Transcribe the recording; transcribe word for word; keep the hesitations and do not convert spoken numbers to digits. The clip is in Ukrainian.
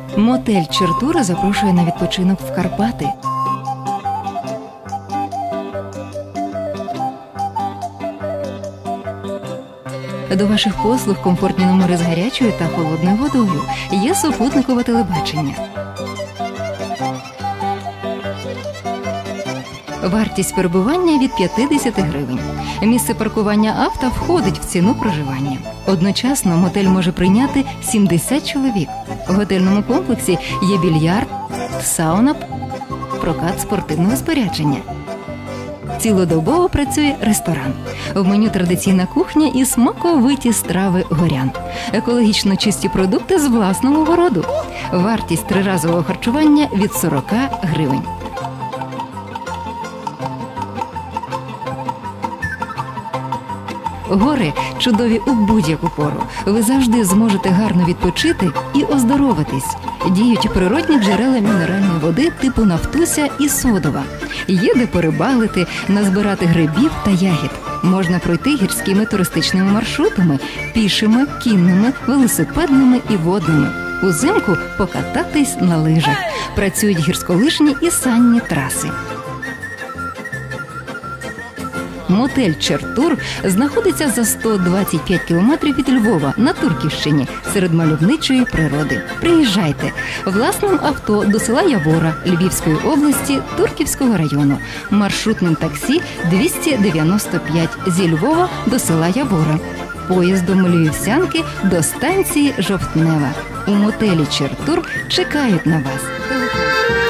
Мотель «Чертура» запрошує на відпочинок в Карпати. До ваших послуг комфортні номери з гарячою та холодною водою. Є супутникове телебачення. Вартість перебування від п'ятдесят гривень. Місце паркування авто входить в ціну проживання. Одночасно мотель може прийняти сімдесят чоловік. В готельному комплексі є більярд, сауна, прокат спортивного спорядження. Цілодобово працює ресторан. В меню традиційна кухня і смаковиті страви горян. Екологічно чисті продукти з власного городу. Вартість триразового харчування від сорок гривень. Гори чудові у будь-яку пору. Ви завжди зможете гарно відпочити і оздоровитись. Діють природні джерела мінеральної води типу Нафтуся і Содова. Є де порибалити, назбирати грибів та ягід. Можна пройти гірськими туристичними маршрутами, пішими, кінними, велосипедними і водними. Узимку покататись на лижах. Працюють гірськолижні і санні траси. Мотель «Чертур» знаходиться за сто двадцять п'ять кілометрів від Львова на Турківщині, серед мальовничої природи. Приїжджайте власним авто до села Явора Львівської області Турківського району. Маршрутним таксі двісті дев'яносто п'ять зі Львова до села Явора. Поїздом Львівсянки до станції Жовтнева. У мотелі «Чертур» чекають на вас.